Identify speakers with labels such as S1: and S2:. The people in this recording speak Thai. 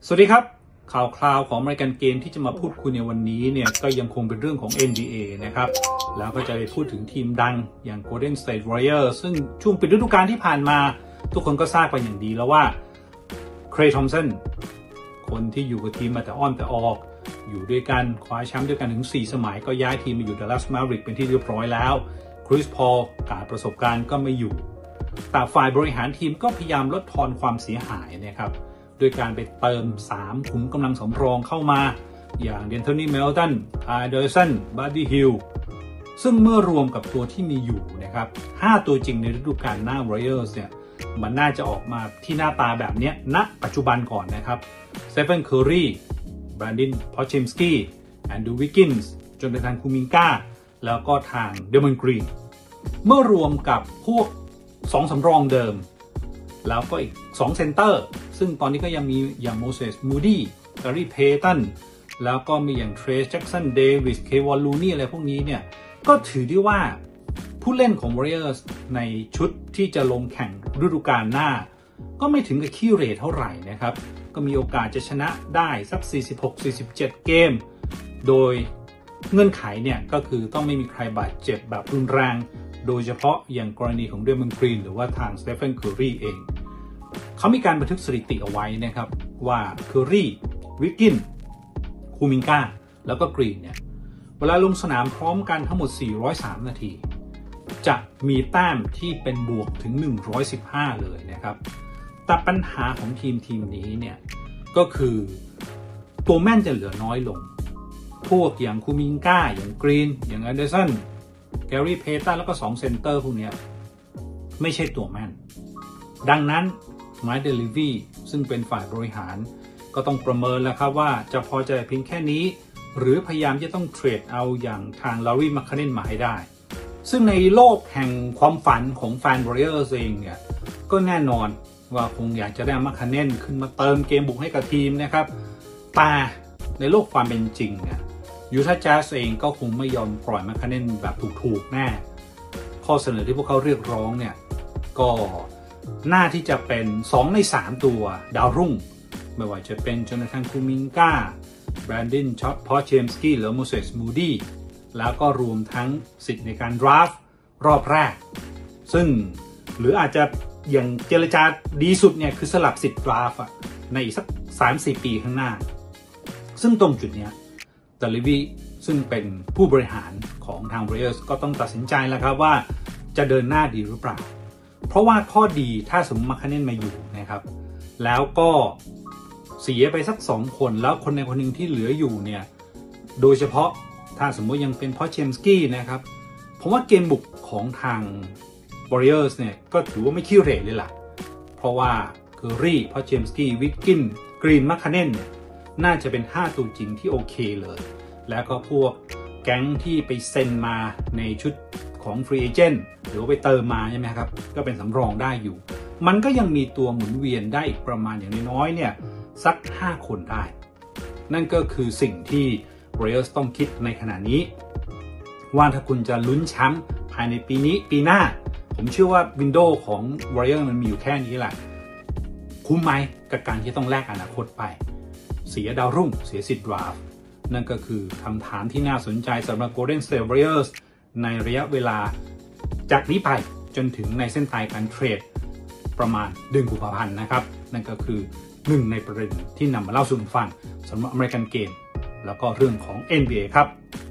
S1: สวัสดีครับข่าวคราวของรายการเกมที่จะมาพูดคุยในวันนี้เนี่ยก็ยังคงเป็นเรื่องของ NBA นะครับแล้วก็จะไปพูดถึงทีมดังอย่าง Golden State Warriors ซึ่งช่วงปิดฤดูกาลที่ผ่านมาทุกคนก็ทราบกันอย่างดีแล้วว่าเคลย์ ทอมสันคนที่อยู่กับทีมมาแต่อ้อนแต่ออกอยู่ด้วยกันคว้าแชมป์ด้วยกันถึง4สมัยก็ย้ายทีมมาอยู่ Dallas Mavericks เป็นที่เรียบร้อยแล้วคริส พอลขาดประสบการณ์ก็ไม่อยู่แต่ฝ่ายบริหารทีมก็พยายามลดทอนความเสียหายนะครับโดยการไปเติม3ขุมกำลังสำรองเข้ามาอย่างเดนโทนี เมลตัน ไอเดอร์สัน บัดดี้ ฮิลซึ่งเมื่อรวมกับตัวที่มีอยู่นะครับ5ตัวจริงในฤดูกาลหน้า Warriors เนี่ยมันน่าจะออกมาที่หน้าตาแบบนี้ณปัจจุบันก่อนนะครับสเตฟาน เคอร์รี แบรนดิน พอชิมสกี้ แอนดรูว์ วิกกินส์ โจนาธาน คูมินกาแล้วก็ทางเดมอน กรีนเมื่อรวมกับพวก2สำรองเดิมแล้วก็อีก2เซนเตอร์ซึ่งตอนนี้ก็ยังมีอย่างโมเสส มูดี้ แกรี่ เพตันแล้วก็มีอย่างเทรซ แจ็คสัน เดวิส เควอน ลูนี่อะไรพวกนี้เนี่ยก็ถือได้ว่าผู้เล่นของ Warriors ในชุดที่จะลงแข่งฤดูกาลหน้าก็ไม่ถึงกับขี้เหร่เท่าไหร่นะครับก็มีโอกาสจะชนะได้สัก 46-47 เกมโดยเงื่อนไขเนี่ยก็คือต้องไม่มีใครบาดเจ็บแบบรุนแรงโดยเฉพาะอย่างกรณีของเดมอน กรีนหรือว่าทางสเตฟาน เคอร์รีเองเขามีการบันทึกสถิติเอาไว้นะครับว่าเคอร์รี วิกกิน คูมินกาแล้วก็กรีนเนี่ยเวลาลงสนามพร้อมกันทั้งหมด403นาทีจะมีแต้มที่เป็นบวกถึง115เลยนะครับแต่ปัญหาของทีมนี้เนี่ยก็คือตัวแม่นจะเหลือน้อยลงพวกอย่างคูมินกาอย่างกรีนอย่างแอนเดอร์สัน แกรี่ เพตันแล้วก็2เซนเตอร์พวกนี้ไม่ใช่ตัวแม่นดังนั้นไมค์ เดลิวีซึ่งเป็นฝ่ายบริหารก็ต้องประเมินแล้วครับว่าจะพอใจเพียงแค่นี้หรือพยายามจะต้องเทรดเอาอย่างทางลารี แมคคาเนนมาให้ได้ซึ่งในโลกแห่งความฝันของแฟน Warriors เองเนี่ยก็แน่นอนว่าคงอยากจะได้แมคคาเนนขึ้นมาเติมเกมบุกให้กับทีมนะครับแต่ในโลกความเป็นจริงเนี่ยยูทาห์ แจ๊สเองก็คงไม่ยอมปล่อยแมคคาเนนแบบถูกๆแน่ข้อเสนอที่พวกเขาเรียกร้องเนี่ยก็น่าที่จะเป็น2ใน3ตัวดาวรุ่งไม่ว่าจะเป็นโจนาธาน คูมินกา แบรนดิน พอชิมสกี้หรือโมเสส มูดี้แล้วก็รวมทั้งสิทธิ์ในการดราฟต์รอบแรกซึ่งหรืออาจจะอย่างเจรจาดีสุดเนี่ยคือสลับสิทธิ์ดราฟต์ในอีกสัก 3-4 ปีข้างหน้าซึ่งตรงจุดเนี้ยเดลิวีซึ่งเป็นผู้บริหารของทาง Warriors ก็ต้องตัดสินใจแล้วครับว่าจะเดินหน้าดีหรือเปล่าเพราะว่าข้อดีถ้าสมมติมาคาเนนมาอยู่นะครับแล้วก็เสียไปสัก2คนแล้วคนในคนหนึ่งที่เหลืออยู่เนี่ยโดยเฉพาะถ้าสมมติยังเป็นพอชิมสกี้นะครับผมว่าเกมบุกของทาง Warriors เนี่ยก็ถือว่าไม่ขี้เหร่เลยล่ะเพราะว่าเคอร์รี พอชิมสกี้ วิกกิน กรีน มาคาเนนเนี่ยน่าจะเป็น5ตัวจริงที่โอเคเลยแล้วก็พวกแก๊งที่ไปเซ็นมาในชุดของฟรีเอเจนต์หรือว่าไปเติมมาใช่ไหมครับก็เป็นสำรองได้อยู่มันก็ยังมีตัวหมุนเวียนได้อีกประมาณอย่างน้อยๆเนี่ยสัก5คนได้นั่นก็คือสิ่งที่ Warriors ต้องคิดในขณะนี้ว่าถ้าคุณจะลุ้นแชมป์ภายในปีนี้ปีหน้าผมเชื่อว่าวินโดว์ของ Warriors มันมีอยู่แค่นี้แหละคุ้มไหมกับการที่ต้องแลกอนาคตไปเสียดาวรุ่งเสียสิทธิ์ดราฟต์นั่นก็คือคำถามที่น่าสนใจสำหรับ Golden State Warriors ในระยะเวลาจากนี้ไปจนถึงในเส้นตายการเทรดประมาณเดือนกุมภาพันธ์นะครับนั่นก็คือหนึ่งในประเด็นที่นำมาเล่าสู่ฟังสำหรับอเมริกันเกมแล้วก็เรื่องของ NBA ครับ